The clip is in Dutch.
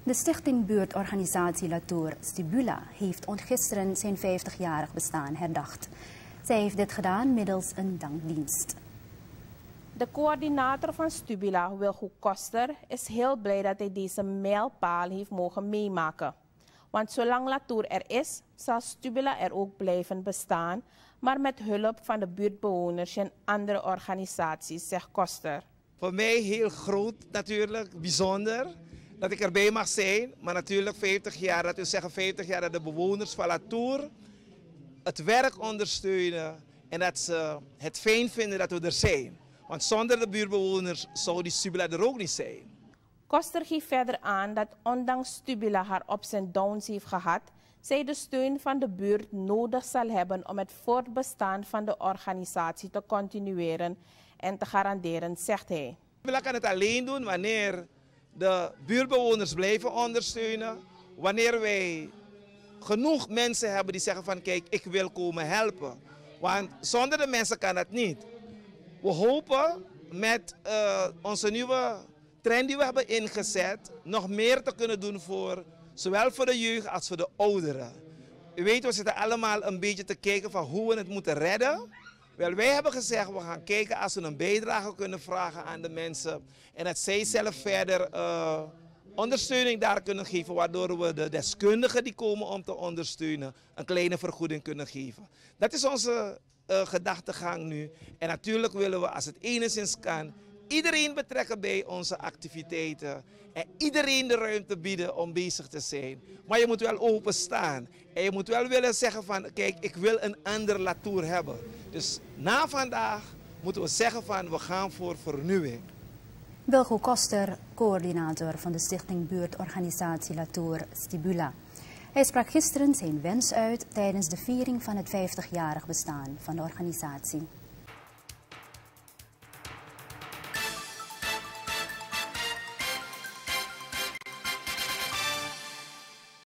De stichting buurtorganisatie Latour Stibula heeft gisteren zijn 50-jarig bestaan herdacht. Zij heeft dit gedaan middels een dankdienst. De coördinator van Stibula, Wilgo Koster, is heel blij dat hij deze mijlpaal heeft mogen meemaken. Want zolang Latour er is, zal Stibula er ook blijven bestaan, maar met hulp van de buurtbewoners en andere organisaties, zegt Koster. Voor mij heel groot natuurlijk, bijzonder dat ik erbij mag zijn. Maar natuurlijk 50 jaar, dat wil zeggen 50 jaar dat de bewoners van Latour het werk ondersteunen en dat ze het fijn vinden dat we er zijn. Want zonder de buurtbewoners zou die Stibula er ook niet zijn. Koster geeft verder aan dat ondanks Stibula haar ups en downs heeft gehad, zij de steun van de buurt nodig zal hebben om het voortbestaan van de organisatie te continueren en te garanderen, zegt hij. Stibula kan het alleen doen wanneer de buurtbewoners blijven ondersteunen, wanneer wij genoeg mensen hebben die zeggen van kijk, ik wil komen helpen. Want zonder de mensen kan dat niet. We hopen met onze nieuwe trend die we hebben ingezet nog meer te kunnen doen voor zowel voor de jeugd als voor de ouderen. U weet, we zitten allemaal een beetje te kijken van hoe we het moeten redden. Wel, wij hebben gezegd, we gaan kijken als we een bijdrage kunnen vragen aan de mensen. En dat zij zelf verder ondersteuning daar kunnen geven, waardoor we de deskundigen die komen om te ondersteunen een kleine vergoeding kunnen geven. Dat is onze gedachtegang nu. En natuurlijk willen we, als het enigszins kan, iedereen betrekken bij onze activiteiten. En iedereen de ruimte bieden om bezig te zijn. Maar je moet wel openstaan. En je moet wel willen zeggen van, kijk, ik wil een ander Latour hebben. Dus na vandaag moeten we zeggen van, we gaan voor vernieuwing. Wilgo Koster, coördinator van de stichting buurtorganisatie Latour Stibula. Hij sprak gisteren zijn wens uit tijdens de viering van het 50-jarig bestaan van de organisatie.